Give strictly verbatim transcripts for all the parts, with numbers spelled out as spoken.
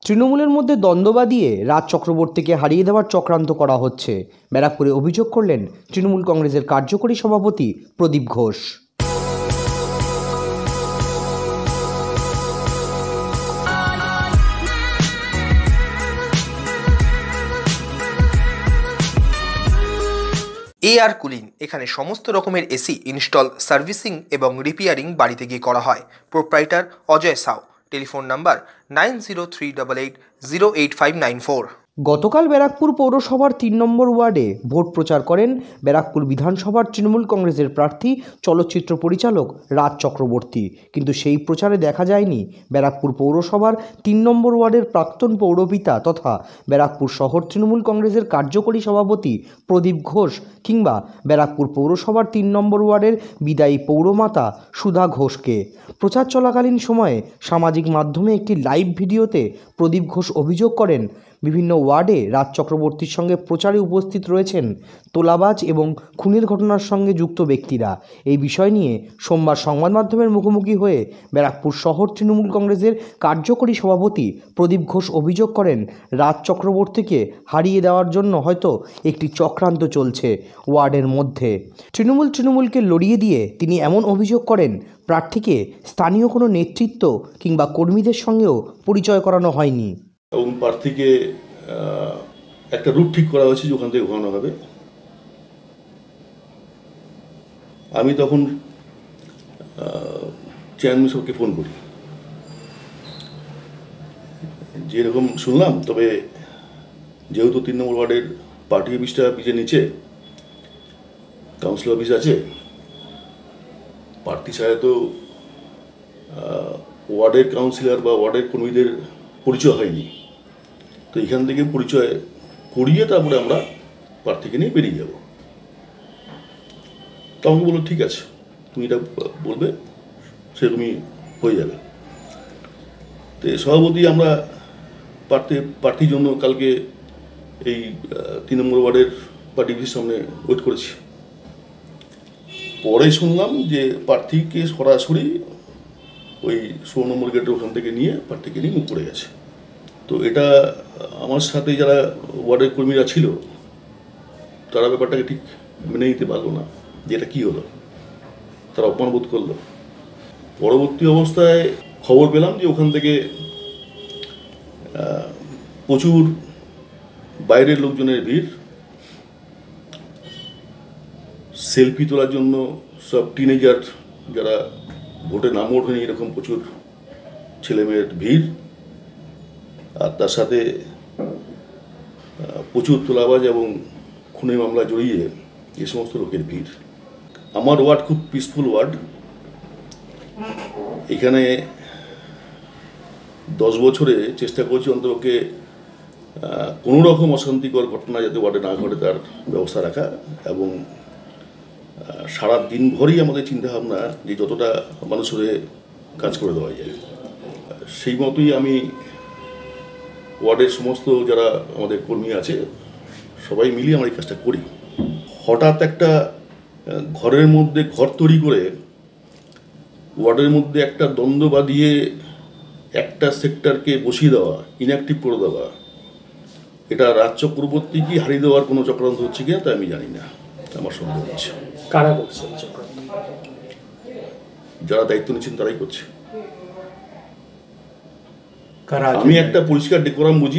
তৃণমূলের মধ্যে দ্বন্দ্ব বাঁধিয়ে রাজ চক্রবর্তীকে হারিয়ে দেওয়ার চক্রান্ত করা হচ্ছে, ব্যারাকপুরে অভিযোগ করলেন তৃণমূল কংগ্রেসের কার্যকরী সভাপতি প্রদীপ ঘোষ। এ আর কুলিং এখানে সমস্ত রকমের এসি ইনস্টল, সার্ভিসিং এবং রিপেয়ারিং বাড়িতে গিয়ে করা হয়। Proprietor Ajay Sau. Telephone number nine zero three double eight zero eight five nine four. গতকাল ব্যারাকপুর পৌরসভার তিন নম্বর ওয়ার্ডে ভোট প্রচার করেন ব্যারাকপুর বিধানসভার তৃণমূল কংগ্রেসের প্রার্থী চলচ্চিত্র পরিচালক রাজ চক্রবর্তী, কিন্তু সেই প্রচারে দেখা যায়নি ব্যারাকপুর পৌরসভার তিন নম্বর ওয়ার্ডের প্রাক্তন পৌরপিতা তথা ব্যারাকপুর শহর তৃণমূল কংগ্রেসের কার্যকরী সভাপতি প্রদীপ ঘোষ কিংবা ব্যারাকপুর পৌরসভার তিন নম্বর ওয়ার্ডের বিদায়ী পৌরমাতা সুধা ঘোষকে। প্রচার চলাকালীন সময়ে সামাজিক মাধ্যমে একটি লাইভ ভিডিওতে প্রদীপ ঘোষ অভিযোগ করেন, বিভিন্ন ওয়ার্ডে রাজ চক্রবর্তীর সঙ্গে প্রচারে উপস্থিত রয়েছেন তোলাবাজ এবং খুনের ঘটনার সঙ্গে যুক্ত ব্যক্তিরা। এই বিষয় নিয়ে সোমবার সংবাদ মাধ্যমের মুখোমুখি হয়ে ব্যারাকপুর শহর তৃণমূল কংগ্রেসের কার্যকরী সভাপতি প্রদীপ ঘোষ অভিযোগ করেন, রাজ চক্রবর্তীকে হারিয়ে দেওয়ার জন্য হয়তো একটি চক্রান্ত চলছে ওয়ার্ডের মধ্যে। তৃণমূল তৃণমূলকে লড়িয়ে দিয়ে তিনি এমন অভিযোগ করেন, প্রার্থীকে স্থানীয় কোনো নেতৃত্ব কিংবা কর্মীদের সঙ্গেও পরিচয় করানো হয়নি এবং প্রার্থীকে একটা রুট ঠিক করা হয়েছে যে ওখান থেকে ঘোরানো হবে। আমি তখন চেয়ারম্যান সাহেবকে ফোন করি, যেরকম শুনলাম, তবে যেহেতু তিন নম্বর ওয়ার্ডের পার্টি অফিসটা পিছিয়ে নিচে কাউন্সিল অফিস আছে, প্রার্থী ছাড়া তো ওয়ার্ডের কাউন্সিলর বা ওয়ার্ডের কর্মীদের পরিচয় হয়নি। তো এখান থেকে পরিচয় করিয়ে তারপরে আমরা প্রার্থীকে নিয়ে বেরিয়ে যাব। তো আমাকে বললো, ঠিক আছে, তুমি এটা বলবে সেরকমই হয়ে যাবে। তো সভাপতি আমরা প্রার্থী প্রার্থীর জন্য কালকে এই তিন নম্বর ওয়ার্ডের পার্টি অফিসের সামনে ওয়েট করেছি। পরে শুনলাম যে প্রার্থীকে সরাসরি ওই ষোলো নম্বর গেটের ওখান থেকে নিয়ে প্রার্থীকে নিয়ে মুখ করে গেছে। তো এটা আমার সাথে যারা ওয়ার্ডের কর্মীরা ছিল তারা ব্যাপারটাকে ঠিক মেনে নিতে পারলো না যে এটা কী হলো, তারা অপমান বোধ করলো। পরবর্তী অবস্থায় খবর পেলাম যে ওখান থেকে প্রচুর বাইরের লোকজনের ভিড়, সেলফি তোলার জন্য সব টিনেজার যারা ভোটে নাম ওঠেনি এরকম প্রচুর ছেলেমেয়ের ভিড়, আর তার সাথে প্রচুর তোলাবাজ এবং খুনের মামলা জড়িয়ে এ সমস্ত লোকের ভিড়। আমার ওয়ার্ড খুব পিসফুল ওয়ার্ড। এখানে দশ বছরে চেষ্টা করছি অন্তপক্ষে কোনো রকম অশান্তিকর ঘটনা যাতে ওয়ার্ডে না ঘটে তার ব্যবস্থা রাখা, এবং সারা দিন ভরই আমাদের চিন্তাভাবনা যে যতটা মানুষের কাজ করে দেওয়া যায়। সেই মতোই আমি ওয়ার্ডের সমস্ত যারা আমাদের কর্মী আছে সবাই মিলিয়ে আমরা এই কাজটা করি। হঠাৎ একটা ঘরের মধ্যে ঘর তৈরি করে ওয়ার্ডের মধ্যে একটা দ্বন্দ্ব বাঁধিয়ে একটা সেক্টরকে বসিয়ে দেওয়া, ইনঅ্যাক্টিভ করে দেওয়া, এটা রাজ চক্রবর্তী কি হারিয়ে দেওয়ার কোনো চক্রান্ত হচ্ছে কিনা তা আমি জানি না, আমার সন্দেহ হচ্ছে। কারা করছে চক্রান্ত? যারা দায়িত্ব নিচ্ছেন তারাই করছে। আমি একটা পরিষ্কার ডেকোরাম বুঝি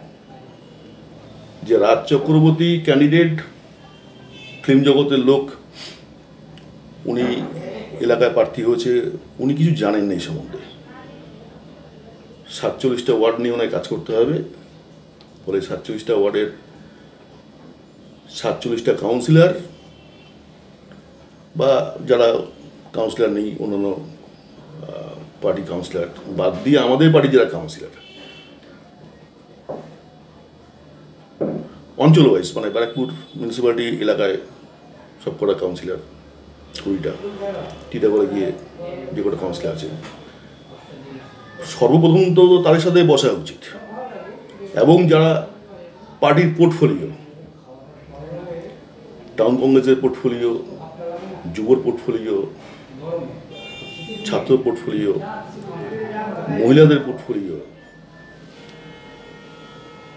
যে রাজ চক্রবর্তী ক্যান্ডিডেট, ফিল্ম জগতের লোক, উনি এলাকায় প্রার্থী হয়েছে, উনি কিছু জানেন না এই সম্বন্ধে। সাতচল্লিশটা ওয়ার্ড নিয়ে ওনায় কাজ করতে হবে, ফলে সাতচল্লিশটা ওয়ার্ডের সাতচল্লিশটা কাউন্সিলর বা যারা কাউন্সিলর নেই অন্যান্য পার্টি কাউন্সিলর বাদ দিয়ে আমাদের পার্টি যারা কাউন্সিলর অঞ্চল ওয়াইজ, মানে ব্যারাকপুর মিউনিসিপ্যালিটি এলাকায় সব কটা কাউন্সিলর, কুড়িটা টিটাগড়ে গিয়ে যে কটা কাউন্সিলর আছে, সর্বপ্রথম তো তাদের সাথে বসা উচিত, এবং যারা পার্টির পোর্টফোলিও, টাউন কংগ্রেসের পোর্টফোলিও, যুবর পোর্টফোলিও, ছাত্র পোর্টফোলিও, মহিলাদের পোর্টফোলিও,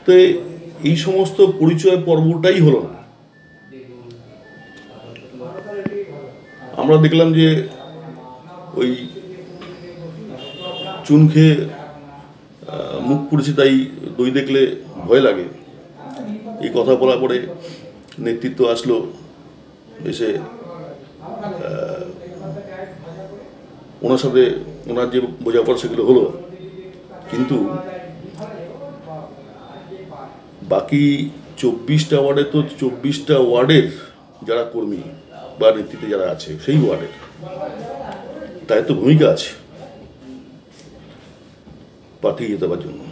তো এই সমস্ত পরিচয় পর্বটাই হলো না। আমরা দেখলাম যে ওই চুন খেয়ে মুখ পুড়েছে তাই দই দেখলে ভয় লাগে, এই কথা বলার পরে নেতৃত্ব আসলো, এসে ওনার সাথে ওনার যে বোঝাপড়া সেগুলো হলো, কিন্তু বাকি চব্বিশটা ওয়ার্ডে তো চব্বিশটা ওয়ার্ডের যারা কর্মী বা নেতৃত্বে যারা আছে সেই ওয়ার্ডের তাই তো ভূমিকা আছে প্রার্থী জেতাবার জন্য।